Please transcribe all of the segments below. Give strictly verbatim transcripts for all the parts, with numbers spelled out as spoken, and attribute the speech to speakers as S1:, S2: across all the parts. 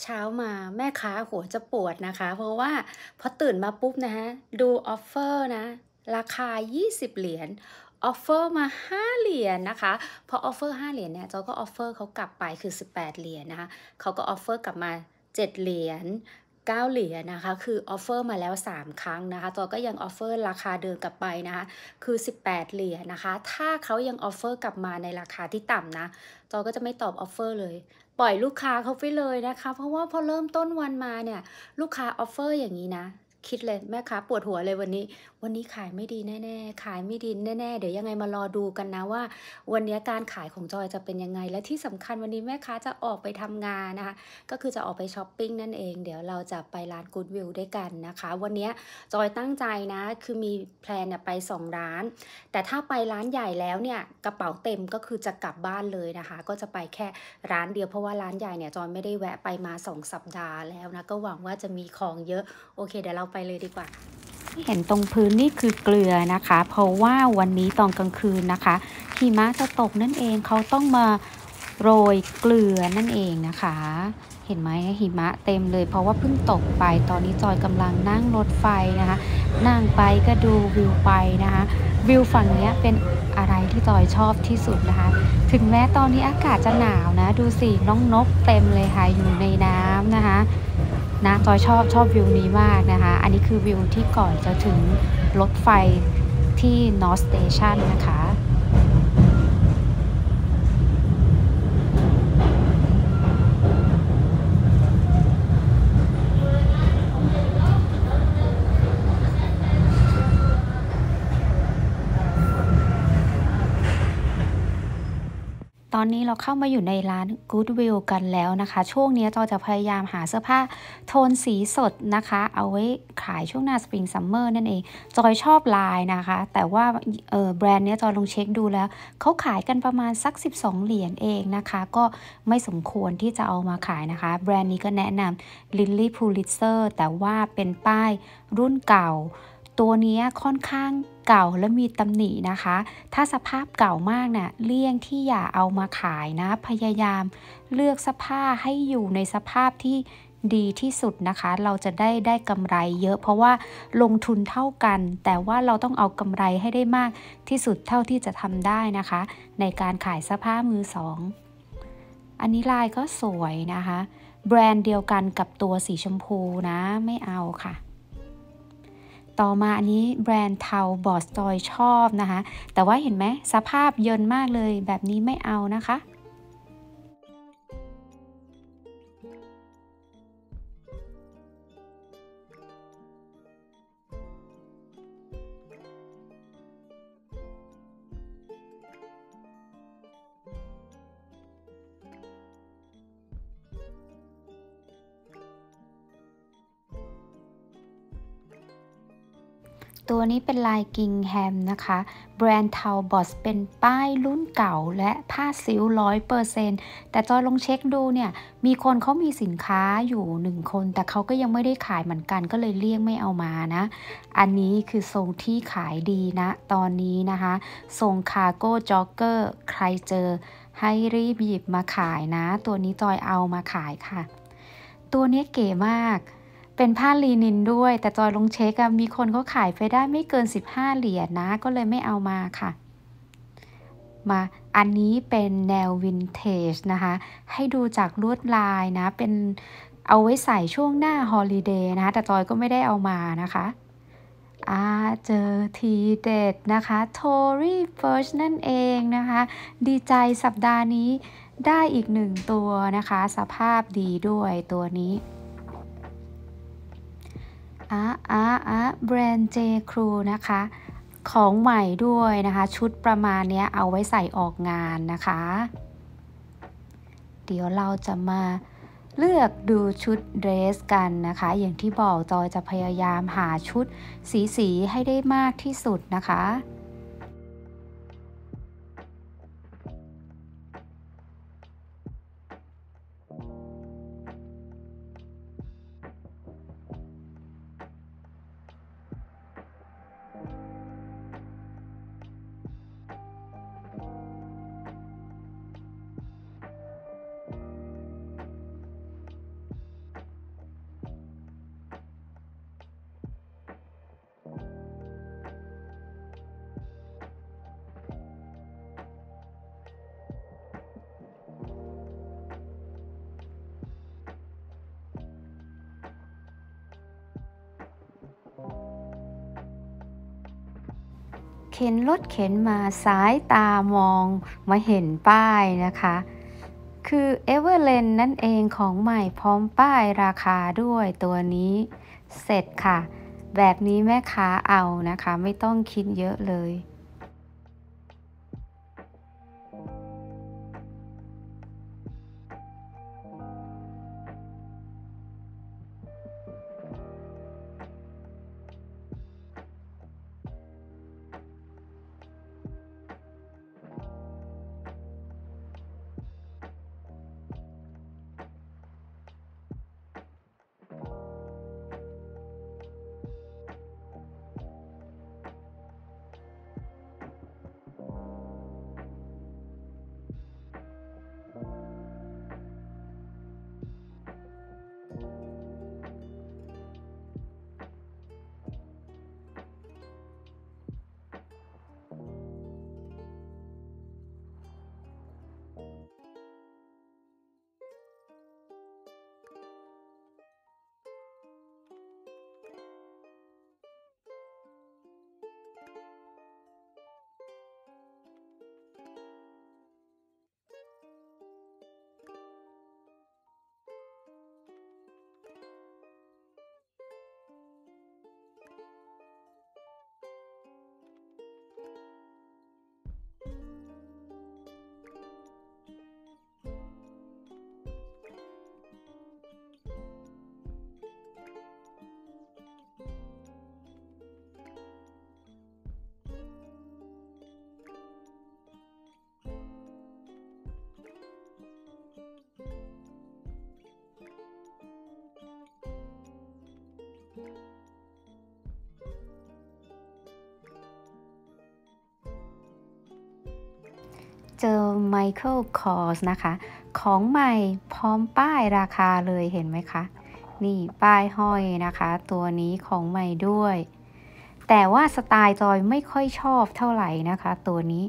S1: เช้ามาแม่ค้าหัวจะปวดนะคะเพราะว่าพอตื่นมาปุ๊บนะคะดูออฟเฟอร์นะราคายี่สิบเหรียญออฟเฟอร์มาห้าเหรียญนะคะพอออฟเฟอร์ห้าเหรียญเนี่ยจอก็ออฟเฟอร์เขากลับไปคือสิบแปดเหรียญนะคะเขาก็ออฟเฟอร์กลับมาเจ็ดเหรียญเก้าเหรียญนะคะคือออฟเฟอร์มาแล้วสามครั้งนะคะจอก็ยังออฟเฟอร์ราคาเดิมกลับไปนะคะคือสิบแปดเหรียญนะคะถ้าเขายังออฟเฟอร์กลับมาในราคาที่ต่ำนะจอก็จะไม่ตอบออฟเฟอร์เลย ปล่อยลูกค้าเขาไปเลยนะคะเพราะว่าพอเริ่มต้นวันมาเนี่ยลูกค้าออฟเฟอร์อย่างนี้นะคิดเลยแม่ค้าปวดหัวเลยวันนี้วันนี้ขายไม่ดีแน่ๆขายไม่ดีแน่ๆเดี๋ยวยังไงมารอดูกันนะว่าวันนี้การขายของจอยจะเป็นยังไงและที่สำคัญวันนี้แม่ค้าจะออกไปทำงานนะคะก็คือจะออกไปช้อปปิ้งนั่นเองเดี๋ยวเราจะไปร้าน Goodwill ด้วยกันนะคะวันนี้จอยตั้งใจนะคือมีแพลนเนี่ยไปสองร้านแต่ถ้าไปร้านใหญ่แล้วเนี่ยกระเป๋าเต็มก็คือจะกลับบ้านเลยนะคะก็จะไปแค่ ร้านเดียวเพราะว่าร้านใหญ่เนี่ยจอยไม่ได้แวะไปมาสองสัปดาห์แล้วนะก็หวังว่าจะมีของเยอะโอเคเดี๋ยวเราไปเลยดีกว่าที่เห็นตรงพื้นนี่คือเกลือนะคะเพราะว่าวันนี้ตอนกลางคืนนะคะหิมะจะตกนั่นเองเขาต้องมาโรยเกลือนั่นเองนะคะเห็นไหมหิมะเต็มเลยเพราะว่าเพิ่งตกไปตอนนี้จอยกำลังนั่งรถไฟนะคะนั่งไปก็ดูวิวไปนะคะวิวฝั่งนี้เป็นอะไรที่จอยชอบที่สุดนะคะถึงแม้ตอนนี้อากาศจะหนาวนะดูสิน้องนกเต็มเลยค่ะอยู่ในน้ำนะคะนะจอยชอบชอบวิวนี้มากนะคะอันนี้คือวิวที่ก่อนจะถึงรถไฟที่ North Station นะคะ ตอนนี้เราเข้ามาอยู่ในร้าน Goodwill กันแล้วนะคะช่วงนี้จอจะพยายามหาเสื้อผ้าโทนสีสดนะคะเอาไว้ขายช่วงหน้า Spring Summer นั่นเองจอยชอบลายนะคะแต่ว่าเออแบรนด์นี้จอยลองเช็คดูแล้วเขาขายกันประมาณสักสิบสองเหรียญเองนะคะก็ไม่สมควรที่จะเอามาขายนะคะแบรนด์นี้ก็แนะนำ Lilly Pulitzer แต่ว่าเป็นป้ายรุ่นเก่าตัวนี้ค่อนข้างเก่าและมีตำหนินะคะถ้าสภาพเก่ามากน่ะเลี่ยงที่อย่าเอามาขายนะพยายามเลือกเสื้อผ้าให้อยู่ในสภาพที่ดีที่สุดนะคะเราจะได้ได้กำไรเยอะเพราะว่าลงทุนเท่ากันแต่ว่าเราต้องเอากำไรให้ได้มากที่สุดเท่าที่จะทำได้นะคะในการขายเสื้อผ้ามือสองอันนี้ลายก็สวยนะคะแบรนด์เดียวกันกับตัวสีชมพูนะไม่เอาค่ะต่อมาอันนี้แบรนด์เทาบอสจอยชอบนะคะแต่ว่าเห็นไหมสภาพเยินมากเลยแบบนี้ไม่เอานะคะ ตัวนี้เป็นลายกิงแฮมนะคะแบรนด์ Talbots เป็นป้ายรุ่นเก่าและผ้าซิลร้อยเปอร์เซ็นต์แต่จอยลองเช็คดูเนี่ยมีคนเขามีสินค้าอยู่หนึ่งคนแต่เขาก็ยังไม่ได้ขายเหมือนกันก็เลยเลี่ยงไม่เอามานะอันนี้คือทรงที่ขายดีนะตอนนี้นะคะทรงคาร์โก้จ็อกเกอร์ใครเจอให้รีบหยิบมาขายนะตัวนี้จอยเอามาขายค่ะตัวนี้เก๋มากเป็นผ้าลีนินด้วยแต่จอยลงเช็คอะมีคนเขาขายไปได้ไม่เกินสิบห้าเหรียญนะก็เลยไม่เอามาค่ะมาอันนี้เป็นแนววินเทจนะคะให้ดูจากลวดลายนะเป็นเอาไว้ใส่ช่วงหน้าฮอลิเดย์นะคะแต่จอยก็ไม่ได้เอามานะคะอ่าเจอทีเด็ดนะคะโทรี่เฟิร์ชนั่นเองนะคะดีใจสัปดาห์นี้ได้อีกหนึ่งตัวนะคะสภาพดีด้วยตัวนี้อ่ะอ่ะอ่ะแบรนด์ J. Crew นะคะของใหม่ด้วยนะคะชุดประมาณนี้เอาไว้ใส่ออกงานนะคะเดี๋ยวเราจะมาเลือกดูชุดเดรสกันนะคะอย่างที่บอกจอยจะพยายามหาชุดสีสีให้ได้มากที่สุดนะคะข็นรถเข็นมาสายตามองมาเห็นป้ายนะคะคือ Everland นั่นเองของใหม่พร้อมป้ายราคาด้วยตัวนี้เสร็จค่ะแบบนี้แม่ค้าเอานะคะไม่ต้องคิดเยอะเลยเจอ Michael Kors นะคะของใหม่พร้อมป้ายราคาเลยเห็นไหมคะนี่ป้ายห้อยนะคะตัวนี้ของใหม่ด้วยแต่ว่าสไตล์จอยไม่ค่อยชอบเท่าไหร่นะคะตัวนี้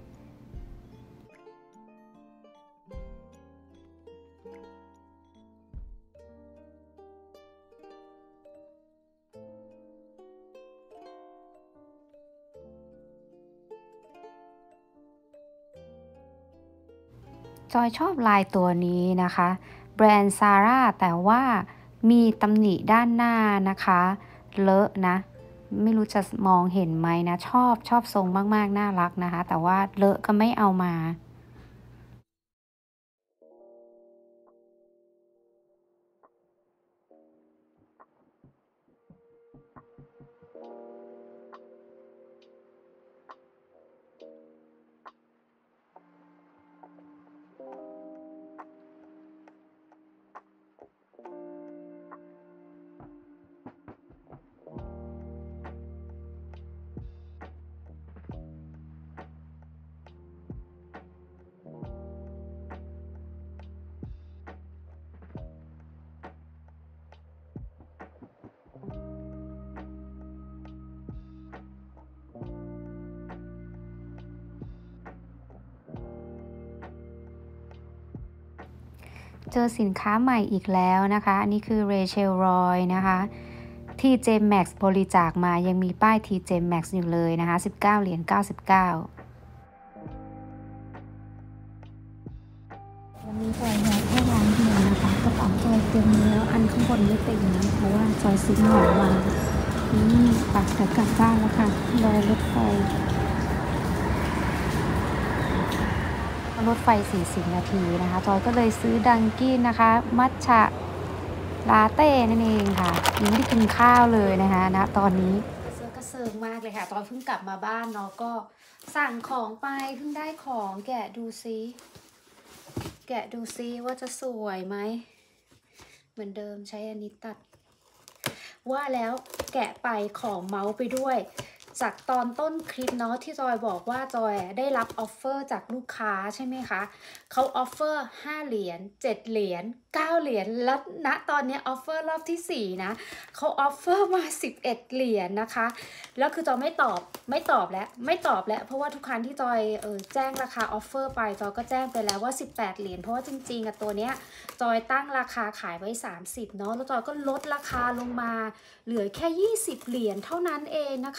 S1: จอยชอบลายตัวนี้นะคะแบรนด์ซาร่าแต่ว่ามีตำหนิด้านหน้านะคะเลอะนะไม่รู้จะมองเห็นไหมนะชอบชอบทรงมากๆน่ารักนะคะแต่ว่าเลอะก็ไม่เอามาเจอสินค้าใหม่อีกแล้วนะคะอันนี้คือ Rachel Roy นะคะ ที เจ Maxx บริจาคมายังมีป้าย ที เจ Maxx อยู่เลยนะคะสิบเก้าเหรียญเก้าสิบเก้าวันนี้จอยแวะแค่ร้านเดียวนะคะกระเป๋าจอยเต็มแล้วอันข้างบนไม่เต็มนะเพราะว่าจอยซื้อหมอนมานี่ปักแต่กลับบ้านแล้วค่ะรอรถไฟรถไฟสี่สิบนาทีนะคะจอยก็เลยซื้อดังกี้นะคะมัทฉะลาเต้นั่นเองค่ะยังไม่ได้กินข้าวเลยนะคะณตอนนี้เสื้อกระเซิงมากเลยค่ะตอนเพิ่งกลับมาบ้านเนาะก็สั่งของไปเพิ่งได้ของแกะดูซิแกะดูซิว่าจะสวยไหมเหมือนเดิมใช้อันนี้ตัดว่าแล้วแกะไปของเมาส์ไปด้วย จากตอนต้นคลิปเนาะที่จอยบอกว่าจอยได้รับออฟเฟอร์จากลูกค้าใช่ไหมคะเขาออฟเฟอร์ห้าเหรียญเจ็ดเหรียญเก้าเหรียญแล้วณตอนนี้ออฟเฟอร์รอบที่สี่นะเขาออฟเฟอร์มาสิบเอ็ดเหรียญนะคะแล้วคือจอยไม่ตอบไม่ตอบแล้วไม่ตอบแล้วเพราะว่าทุกครั้งที่จอยเออแจ้งราคาออฟเฟอร์ไปจอยก็แจ้งไปแล้วว่าสิบแปดเหรียญเพราะว่าจริงๆอะตัวเนี้ยจอยตั้งราคาขายไว้สามสิบเนาะแล้วจอยก็ลดราคาลงมาเหลือแค่ยี่สิบเหรียญเท่านั้นเองนะคะอันนี้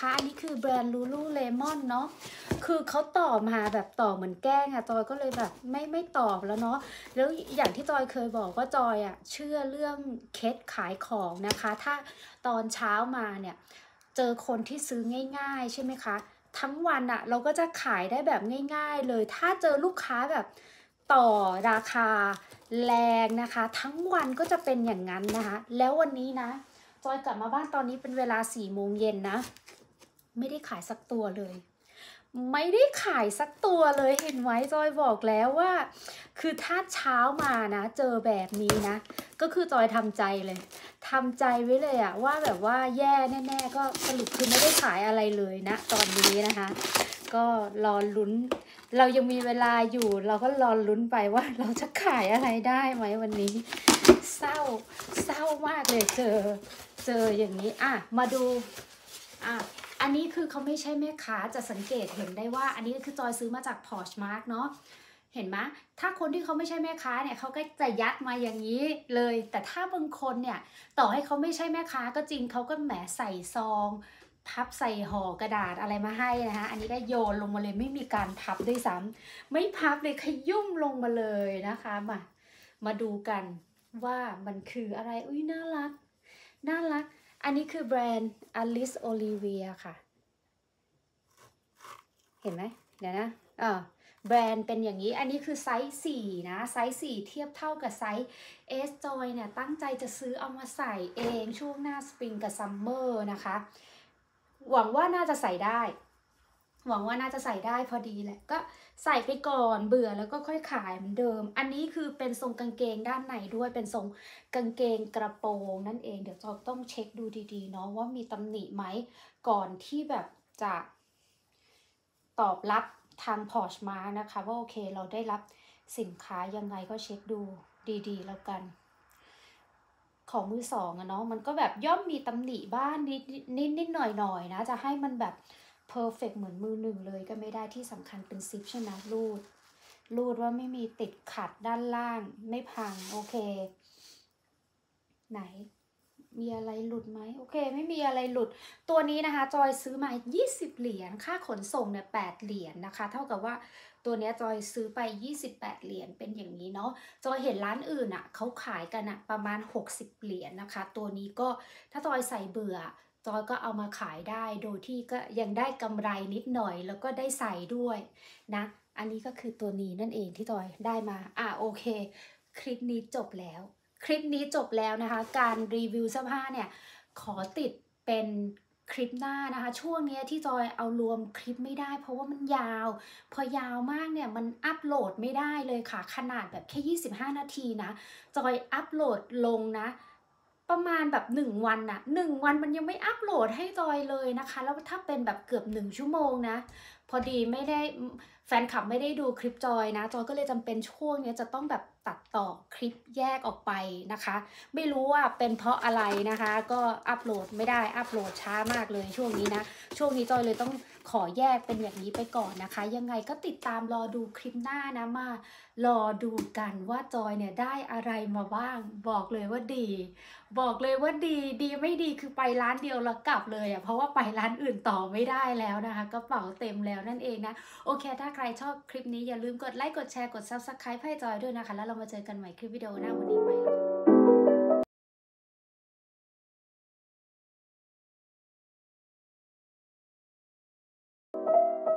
S1: คือแบรนด์ Lululemon เนาะคือเขาตอบมาแบบตอบเหมือนแกล้งอะจอยก็เลยแบบไม่ไม่ตอบแล้วเนาะแล้วอย่างที่จอยเคยบอกว่าจอยอะเชื่อเรื่องเคล็ดขายของนะคะถ้าตอนเช้ามาเนี่ยเจอคนที่ซื้อง่ายๆใช่ไหมคะทั้งวันอะเราก็จะขายได้แบบง่ายๆเลยถ้าเจอลูกค้าแบบต่อราคาแรงนะคะทั้งวันก็จะเป็นอย่างนั้นนะคะแล้ววันนี้นะจอยกลับมาบ้านตอนนี้เป็นเวลาสี่โมงเย็นนะไม่ได้ขายสักตัวเลยไม่ได้ขายสักตัวเลยเห็นไหมจอยบอกแล้วว่าคือถ้าเช้ามานะเจอแบบนี้นะก็คือจอยทำใจเลยทำใจไว้เลยอะว่าแบบว่าแย่แน่ๆก็สรุปคือไม่ได้ขายอะไรเลยนะตอนนี้นะคะก็รอลุ้นเรายังมีเวลาอยู่เราก็รอลุ้นไปว่าเราจะขายอะไรได้ไหมวันนี้เศร้าเศร้ามากเลยเจอเจออย่างนี้อ่ะมาดูอ่ะอันนี้คือเขาไม่ใช่แม่ค้าจะสังเกตเห็นได้ว่าอันนี้คือจอยซื้อมาจาก Poshmark เนาะเห็นไหมถ้าคนที่เขาไม่ใช่แม่ค้าเนี่ยเขาก็จะยัดมาอย่างนี้เลยแต่ถ้าบางคนเนี่ยต่อให้เขาไม่ใช่แม่ค้าก็จริงเขาก็แหมใส่ซองพับใส่ห่อกระดาษอะไรมาให้นะคะอันนี้ก็โยนลงมาเลยไม่มีการพับด้วยซ้ำไม่พับเลยขยุ่มลงมาเลยนะคะมามาดูกันว่ามันคืออะไรอุ้ยน่ารักน่ารักอันนี้คือแบรนด์ Alice Olivia ค่ะเห็นไหมเดี๋ยวนะอ่าแบรนด์เป็นอย่างนี้ อันนี้คือไซส์สี่นะ ไซส์สี่เทียบเท่ากับไซส์ S จอยเนี่ยตั้งใจจะซื้อเอามาใส่เองช่วงหน้าสปริงกับซัมเมอร์นะคะหวังว่าน่าจะใส่ได้หวังว่าน่าจะใส่ได้พอดีแหละก็ใส่ไปก่อนเบื่อแล้วก็ค่อยขายเหมือนเดิมอันนี้คือเป็นทรงกางเกงด้านในด้วยเป็นทรงกางเกงกระโปรงนั่นเองเดี๋ยวจอยต้องเช็คดูดีๆเนาะว่ามีตำหนิไหมก่อนที่แบบจะตอบรับทาง Poshmark นะคะว่าโอเคเราได้รับสินค้ายังไงก็เช็คดูดีๆแล้วกันของมือสองอะเนาะมันก็แบบย่อมมีตำหนิบ้างนิดนิดนิดหน่อยหน่อยนะจะให้มันแบบเพอร์เฟกต์เหมือนมือหนึ่งเลยก็ไม่ได้ที่สำคัญเป็นซิปใช่ไหมรูดรูดว่าไม่มีติดขัดด้านล่างไม่พังโอเคไหนมีอะไรหลุดไหมโอเคไม่มีอะไรหลุดตัวนี้นะคะจอยซื้อมายี่สิบเหรียญค่าขนส่งเนี่ยแปดเหรียญนะคะเท่ากับว่าตัวนี้จอยซื้อไปยี่สิบแปดเหรียญเป็นอย่างนี้เนาะจอยเห็นร้านอื่นอ่ะเขาขายกันอ่ะประมาณหกสิบเหรียญนะคะตัวนี้ก็ถ้าจอยใส่เบื่อจอยก็เอามาขายได้โดยที่ก็ยังได้กำไรนิดหน่อยแล้วก็ได้ใส่ด้วยนะอันนี้ก็คือตัวนี้นั่นเองที่จอยได้มาอ่ะโอเคคลิปนี้จบแล้วคลิปนี้จบแล้วนะคะการรีวิวเสื้อผ้าเนี่ยขอติดเป็นคลิปหน้านะคะช่วงนี้ที่จอยเอารวมคลิปไม่ได้เพราะว่ามันยาวพอยาวมากเนี่ยมันอัปโหลดไม่ได้เลยค่ะขนาดแบบแค่ยี่สิบห้านาทีนะจอยอัปโหลดลงนะประมาณแบบหนึ่งวันน่ะหนึ่งวันมันยังไม่อัปโหลดให้จอยเลยนะคะแล้วถ้าเป็นแบบเกือบหนึ่งชั่วโมงนะพอดีไม่ได้แฟนคลับไม่ได้ดูคลิปจอยนะจอยก็เลยจำเป็นช่วงนี้จะต้องแบบตัดต่อคลิปแยกออกไปนะคะไม่รู้ว่าเป็นเพราะอะไรนะคะก็อัปโหลดไม่ได้อัปโหลดช้ามากเลยช่วงนี้นะช่วงนี้จอยเลยต้องขอแยกเป็นอย่างนี้ไปก่อนนะคะยังไงก็ติดตามรอดูคลิปหน้านะมารอดูกันว่าจอยเนี่ยได้อะไรมาบ้างบอกเลยว่าดีบอกเลยว่าดีดีไม่ดีคือไปร้านเดียวแล้วกลับเลยอ่ะเพราะว่าไปร้านอื่นต่อไม่ได้แล้วนะคะกระเป๋าเต็มแล้วนั่นเองนะโอเคถ้าใครชอบคลิปนี้อย่าลืมกดไลค์กดแชร์กด ซับสไครบ์ ให้จอยด้วยนะคะแล้วเรามาเจอกันใหม่คลิปวิดีโอหน้าวันนี้ไปแล้ว